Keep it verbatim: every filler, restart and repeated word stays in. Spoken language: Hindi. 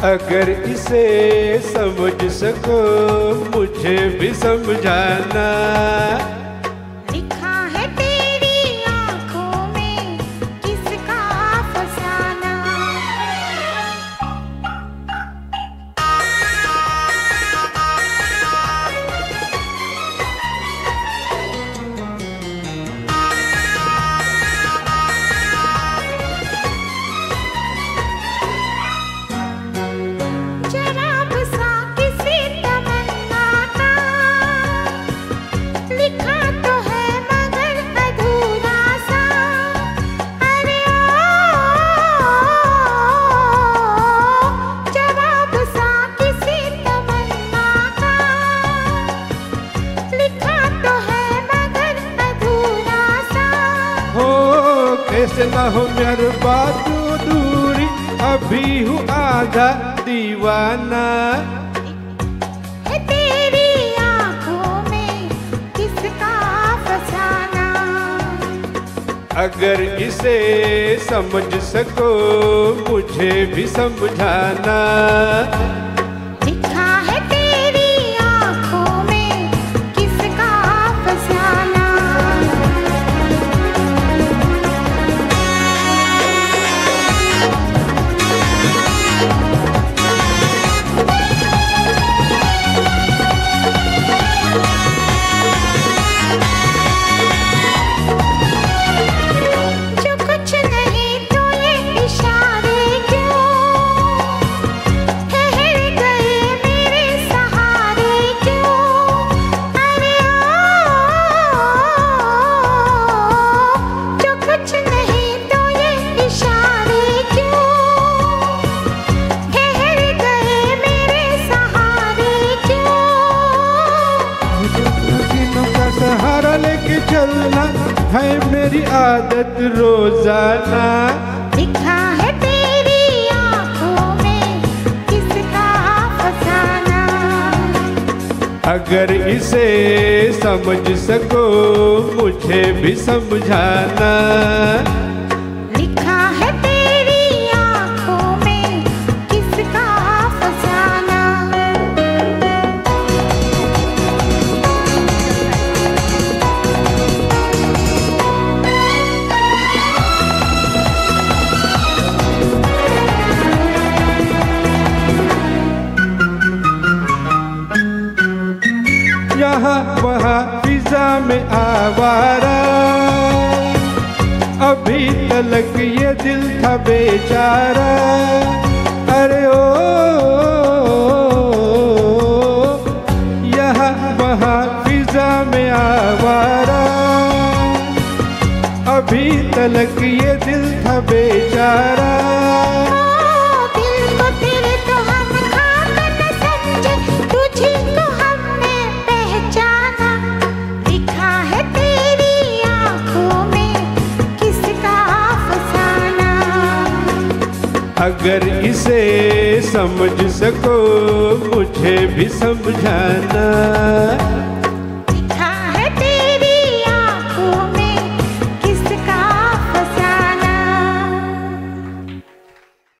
अगर इसे समझ सको मुझे भी समझाना। लिखा है तेरी आंखों में किसका फसाना। जराब सा किसी तमन्ना का लिखा तो है मगर अधूरा सा। अरे ओ जराब सा किसी तमन्ना का लिखा तो है मगर अधूरा सा। हो कैसे ना हो मेरी बात दूरी, अभी हूँ आधा दीवाना। है तेरी आंखों में किसका फसाना। अगर इसे समझ सको मुझे भी समझाना। लिखा है तेरी आंखों में किसका फसाना। जो कुछ नहीं तो ये इशारे क्यों ठहर गए मेरे सहारे क्यों। अरे ओ जो कुछ नहीं तो ये इशारे क्यों ठहर गए मेरे सहारे क्यों। हसीनों का सहारा लेके चलना है मेरी आदत रोजाना। लिखा है तेरी आंखों में किसका फसाना। अगर इसे समझ सको मुझे भी समझाना। लिखा है तेरी आंखों में किसका फसाना। यहाँ वहाँ फिजा में आवारा, अभी तलक ये दिल था बेचारा। अरे ओ यहाँ वहाँ फिजा में आवारा, अभी तलक ये दिल था बेचारा। ओ दिल को तेरे तो हम खाक न समझे, तुझी को हमने पहचाना। लिखा है तेरी आंखों में किसका फसाना। अगर इसे समझ सको मुझे भी समझाना।